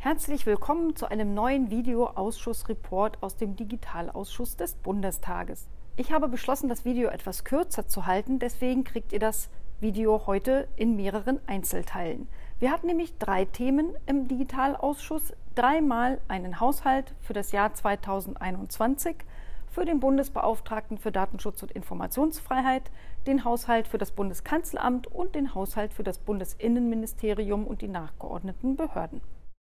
Herzlich willkommen zu einem neuen Videoausschussreport aus dem Digitalausschuss des Bundestages. Ich habe beschlossen, das Video etwas kürzer zu halten, deswegen kriegt ihr das Video heute in mehreren Einzelteilen. Wir hatten nämlich 3 Themen im Digitalausschuss, 3-mal einen Haushalt für das Jahr 2021, für den Bundesbeauftragten für Datenschutz und Informationsfreiheit, den Haushalt für das Bundeskanzleramt und den Haushalt für das Bundesinnenministerium und die nachgeordneten Behörden.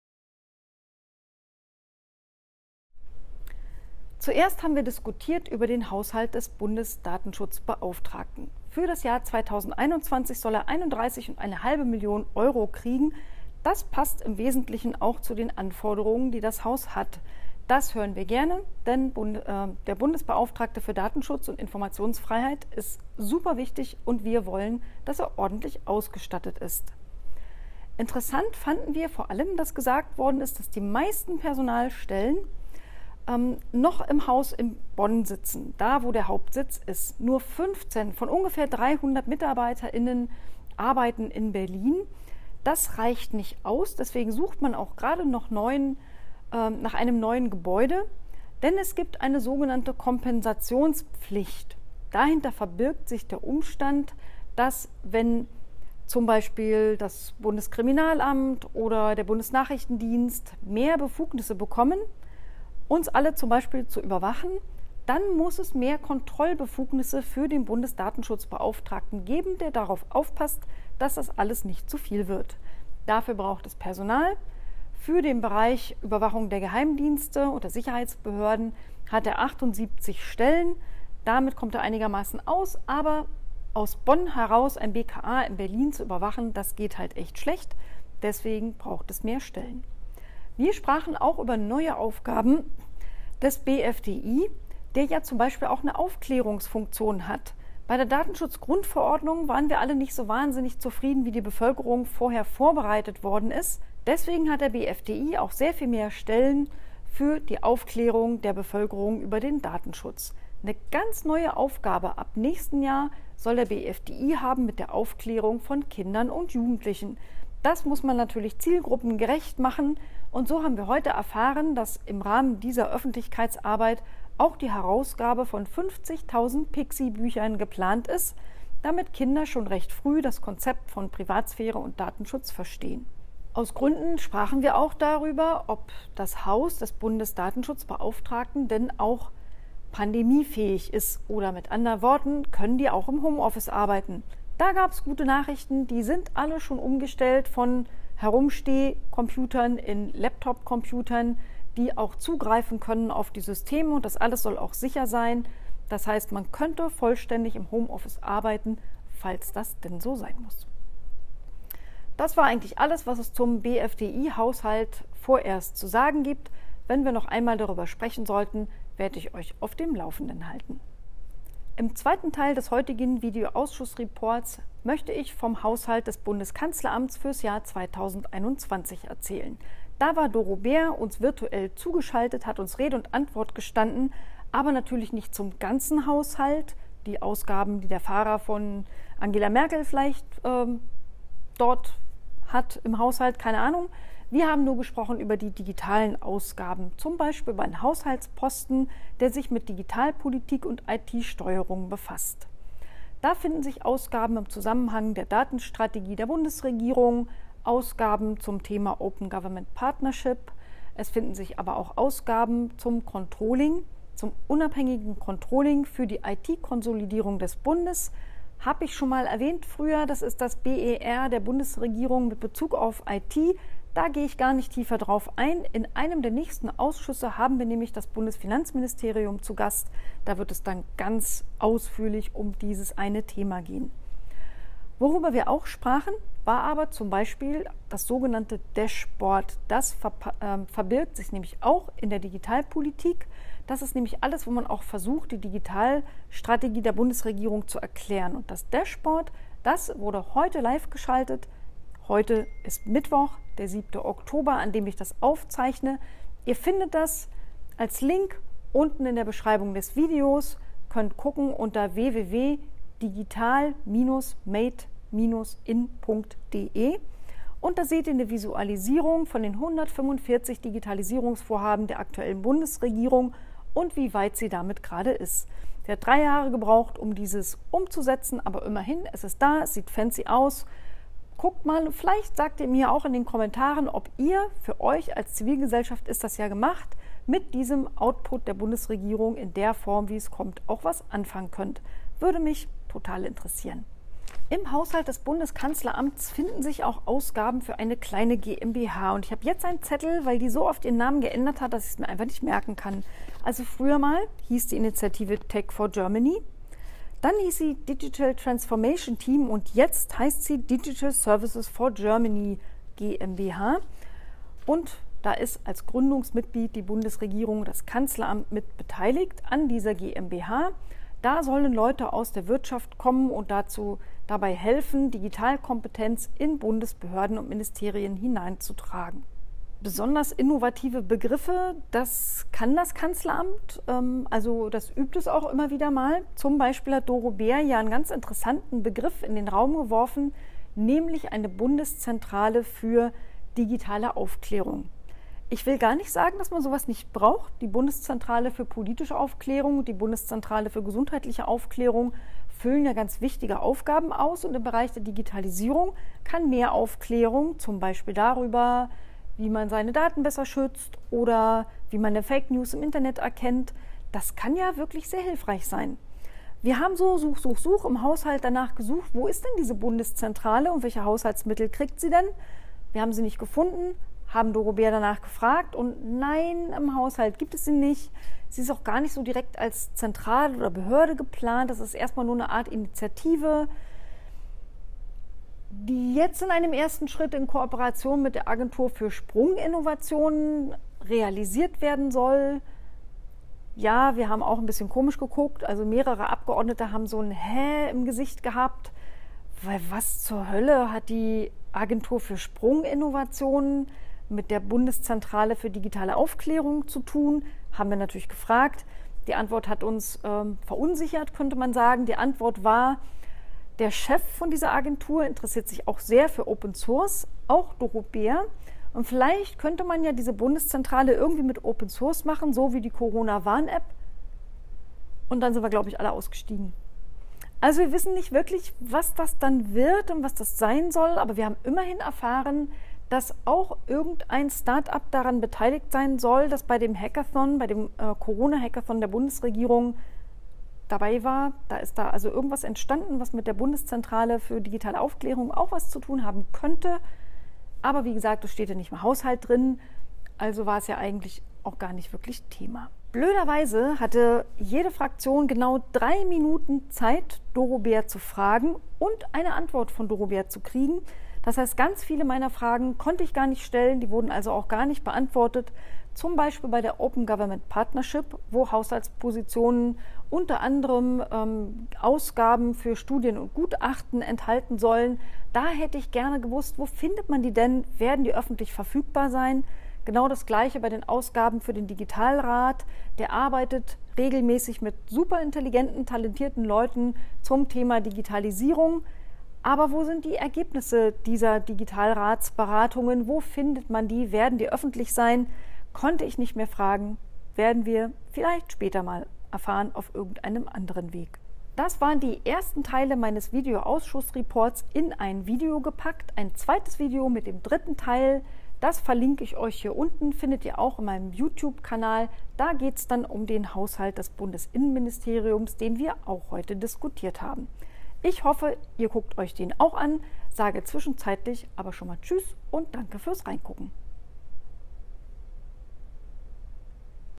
Zuerst haben wir diskutiert über den Haushalt des Bundesdatenschutzbeauftragten. Für das Jahr 2021 soll er 31,5 Millionen Euro kriegen. Das passt im Wesentlichen auch zu den Anforderungen, die das Haus hat. Das hören wir gerne, denn der Bundesbeauftragte für Datenschutz und Informationsfreiheit ist super wichtig und wir wollen, dass er ordentlich ausgestattet ist. Interessant fanden wir vor allem, dass gesagt worden ist, dass die meisten Personalstellen noch im Haus in Bonn sitzen, da wo der Hauptsitz ist. Nur 15 von ungefähr 300 MitarbeiterInnen arbeiten in Berlin. Das reicht nicht aus, deswegen sucht man auch gerade noch nach einem neuen Gebäude, denn es gibt eine sogenannte Kompensationspflicht. Dahinter verbirgt sich der Umstand, dass wenn zum Beispiel das Bundeskriminalamt oder der Bundesnachrichtendienst mehr Befugnisse bekommen, uns alle zum Beispiel zu überwachen, dann muss es mehr Kontrollbefugnisse für den Bundesdatenschutzbeauftragten geben, der darauf aufpasst, dass das alles nicht zu viel wird. Dafür braucht es Personal. Für den Bereich Überwachung der Geheimdienste und der Sicherheitsbehörden hat er 78 Stellen. Damit kommt er einigermaßen aus, aber aus Bonn heraus ein BKA in Berlin zu überwachen, das geht halt echt schlecht. Deswegen braucht es mehr Stellen. Wir sprachen auch über neue Aufgaben des BfDI, der ja zum Beispiel auch eine Aufklärungsfunktion hat. Bei der Datenschutzgrundverordnung waren wir alle nicht so wahnsinnig zufrieden, wie die Bevölkerung vorher vorbereitet worden ist. Deswegen hat der BfDI auch sehr viel mehr Stellen für die Aufklärung der Bevölkerung über den Datenschutz. Eine ganz neue Aufgabe ab nächsten Jahr soll der BfDI haben mit der Aufklärung von Kindern und Jugendlichen. Das muss man natürlich zielgruppengerecht machen und so haben wir heute erfahren, dass im Rahmen dieser Öffentlichkeitsarbeit auch die Herausgabe von 50.000 Pixie-Büchern geplant ist, damit Kinder schon recht früh das Konzept von Privatsphäre und Datenschutz verstehen. Aus Gründen sprachen wir auch darüber, ob das Haus des Bundesdatenschutzbeauftragten denn auch pandemiefähig ist oder mit anderen Worten, können die auch im Homeoffice arbeiten. Da gab es gute Nachrichten, die sind alle schon umgestellt von Herumstehcomputern in Laptop-Computern, die auch zugreifen können auf die Systeme und das alles soll auch sicher sein. Das heißt, man könnte vollständig im Homeoffice arbeiten, falls das denn so sein muss. Das war eigentlich alles, was es zum BfDI-Haushalt vorerst zu sagen gibt. Wenn wir noch einmal darüber sprechen sollten, werde ich euch auf dem Laufenden halten. Im zweiten Teil des heutigen Videoausschussreports möchte ich vom Haushalt des Bundeskanzleramts fürs Jahr 2021 erzählen. Da war Doro Bär uns virtuell zugeschaltet, hat uns Rede und Antwort gestanden, aber natürlich nicht zum ganzen Haushalt. Die Ausgaben, die der Fahrer von Angela Merkel vielleicht dort hat im Haushalt, keine Ahnung. Wir haben nur gesprochen über die digitalen Ausgaben, zum Beispiel über einen Haushaltsposten, der sich mit Digitalpolitik und IT-Steuerung befasst. Da finden sich Ausgaben im Zusammenhang der Datenstrategie der Bundesregierung, Ausgaben zum Thema Open Government Partnership. Es finden sich aber auch Ausgaben zum Controlling, zum unabhängigen Controlling für die IT-Konsolidierung des Bundes. Habe ich schon mal erwähnt früher, das ist das BER der Bundesregierung mit Bezug auf IT. Da gehe ich gar nicht tiefer drauf ein. In einem der nächsten Ausschüsse haben wir nämlich das Bundesfinanzministerium zu Gast. Da wird es dann ganz ausführlich um dieses eine Thema gehen. Worüber wir auch sprachen, war aber zum Beispiel das sogenannte Dashboard. Das verbirgt sich nämlich auch in der Digitalpolitik. Das ist nämlich alles, wo man auch versucht, die Digitalstrategie der Bundesregierung zu erklären. Und das Dashboard, das wurde heute live geschaltet. Heute ist Mittwoch, der 7. Oktober, an dem ich das aufzeichne. Ihr findet das als Link unten in der Beschreibung des Videos. Könnt gucken unter www.digital-made-in.de Und da seht ihr eine Visualisierung von den 145 Digitalisierungsvorhaben der aktuellen Bundesregierung und wie weit sie damit gerade ist. Der hat 3 Jahre gebraucht, um dieses umzusetzen, aber immerhin, es ist da, es sieht fancy aus. Guckt mal, vielleicht sagt ihr mir auch in den Kommentaren, ob ihr für euch als Zivilgesellschaft ist das ja gemacht, mit diesem Output der Bundesregierung in der Form, wie es kommt, auch was anfangen könnt. Würde mich total interessieren. Im Haushalt des Bundeskanzleramts finden sich auch Ausgaben für eine kleine GmbH. Und ich habe jetzt einen Zettel, weil die so oft ihren Namen geändert hat, dass ich es mir einfach nicht merken kann. Also früher mal hieß die Initiative Tech for Germany. Dann hieß sie Digital Transformation Team und jetzt heißt sie Digital Services for Germany GmbH. Und da ist als Gründungsmitglied die Bundesregierung, das Kanzleramt mit beteiligt an dieser GmbH. Da sollen Leute aus der Wirtschaft kommen und dabei helfen, Digitalkompetenz in Bundesbehörden und Ministerien hineinzutragen. Besonders innovative Begriffe, das kann das Kanzleramt, also das übt es auch immer wieder mal. Zum Beispiel hat Doro Bär ja einen ganz interessanten Begriff in den Raum geworfen, nämlich eine Bundeszentrale für digitale Aufklärung. Ich will gar nicht sagen, dass man sowas nicht braucht. Die Bundeszentrale für politische Aufklärung und die Bundeszentrale für gesundheitliche Aufklärung füllen ja ganz wichtige Aufgaben aus und im Bereich der Digitalisierung kann mehr Aufklärung, zum Beispiel darüber, wie man seine Daten besser schützt oder wie man eine Fake News im Internet erkennt, das kann ja wirklich sehr hilfreich sein. Wir haben so Such im Haushalt danach gesucht, wo ist denn diese Bundeszentrale und welche Haushaltsmittel kriegt sie denn? Wir haben sie nicht gefunden, haben Doro Bär danach gefragt und nein, im Haushalt gibt es sie nicht. Sie ist auch gar nicht so direkt als Zentrale oder Behörde geplant, das ist erstmal nur eine Art Initiative, die jetzt in einem ersten Schritt in Kooperation mit der Agentur für Sprunginnovationen realisiert werden soll. Ja, wir haben auch ein bisschen komisch geguckt, also mehrere Abgeordnete haben so ein Hä im Gesicht gehabt, weil was zur Hölle hat die Agentur für Sprunginnovationen mit der Bundeszentrale für digitale Aufklärung zu tun? Haben wir natürlich gefragt. Die Antwort hat uns verunsichert, könnte man sagen. Die Antwort war, der Chef von dieser Agentur interessiert sich auch sehr für Open Source, auch Doro Bär. Und vielleicht könnte man ja diese Bundeszentrale irgendwie mit Open Source machen, so wie die Corona-Warn-App. Und dann sind wir, glaube ich, alle ausgestiegen. Also wir wissen nicht wirklich, was das dann wird und was das sein soll, aber wir haben immerhin erfahren, dass auch irgendein Start-up daran beteiligt sein soll, das bei dem Hackathon, bei dem Corona-Hackathon der Bundesregierung dabei war. Da ist da also irgendwas entstanden, was mit der Bundeszentrale für digitale Aufklärung auch was zu tun haben könnte. Aber wie gesagt, das steht ja nicht im Haushalt drin, also war es ja eigentlich auch gar nicht wirklich Thema. Blöderweise hatte jede Fraktion genau 3 Minuten Zeit, Doro Bär zu fragen und eine Antwort von Doro Bär zu kriegen. Das heißt, ganz viele meiner Fragen konnte ich gar nicht stellen, die wurden also auch gar nicht beantwortet. Zum Beispiel bei der Open Government Partnership, wo Haushaltspositionen unter anderem Ausgaben für Studien und Gutachten enthalten sollen. Da hätte ich gerne gewusst, wo findet man die denn? Werden die öffentlich verfügbar sein? Genau das Gleiche bei den Ausgaben für den Digitalrat. Der arbeitet regelmäßig mit super intelligenten, talentierten Leuten zum Thema Digitalisierung. Aber wo sind die Ergebnisse dieser Digitalratsberatungen? Wo findet man die? Werden die öffentlich sein? Konnte ich nicht mehr fragen. Werden wir vielleicht später mal erfahren auf irgendeinem anderen Weg. Das waren die ersten Teile meines Videoausschussreports in ein Video gepackt. Ein zweites Video mit dem dritten Teil, das verlinke ich euch hier unten, findet ihr auch in meinem YouTube-Kanal. Da geht es dann um den Haushalt des Bundesinnenministeriums, den wir auch heute diskutiert haben. Ich hoffe, ihr guckt euch den auch an, sage zwischenzeitlich aber schon mal Tschüss und danke fürs Reingucken.